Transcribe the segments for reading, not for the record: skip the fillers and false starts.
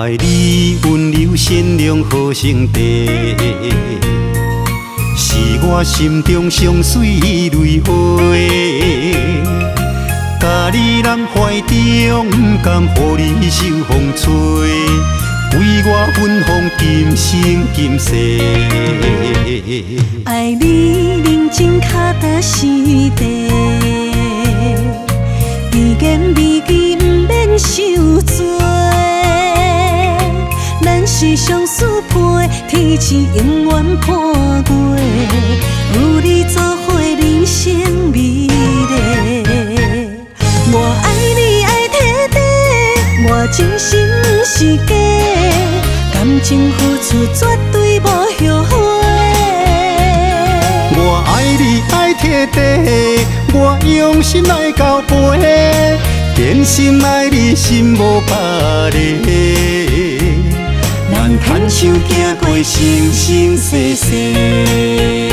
爱你温柔善良好生地，是我心中上水泪花。甲你揽怀中，不甘予你受风吹，为我芬芳今生今世。 爱你认真脚踏实地，美言美句不免受罪。咱是相思配，天赐永远伴过，有你作伙人生美丽。我爱你爱彻底，我真心不是假，感情付出绝对无后悔。 我爱你爱彻底，我用心来交陪，真心爱你心无别个。咱牵手行过生生世世。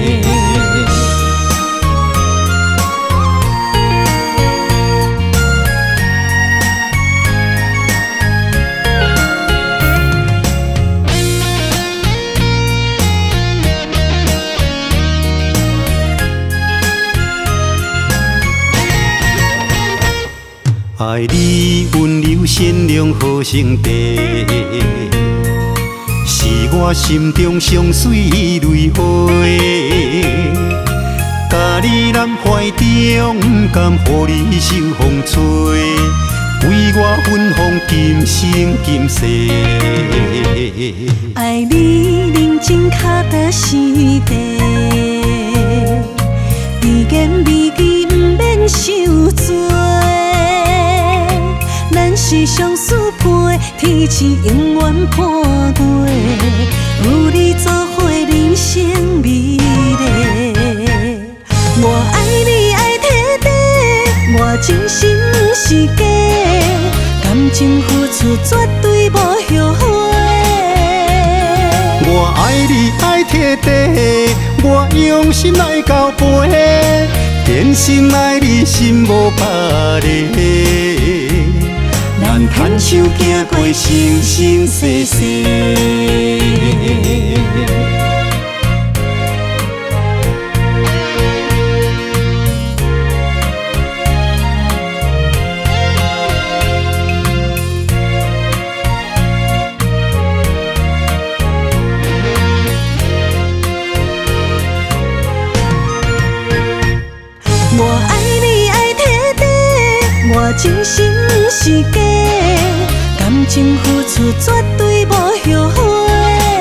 爱你温柔善良好生地，是我心中上水泪花。甲你揽怀中，不甘予你受风吹，为我芬芳今生今世。 爱你认真脚踏实地，美言美句不免受罪。咱是相思配，天赐永远伴过，有你作伙人生美丽。我爱你爱彻底，我真心不是假，感情付出绝对无后悔。 我爱你爱彻底，我用心来交陪，真心爱你心无别个。咱牵手行过生生世世。 我爱你爱彻底， 我真心不是假，感情付出绝对无后悔。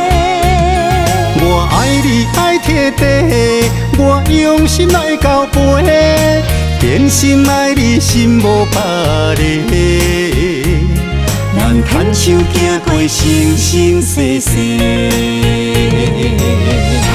我爱你爱彻底，我用心来交陪，真心爱你心无别个。咱牵手行过生生世世。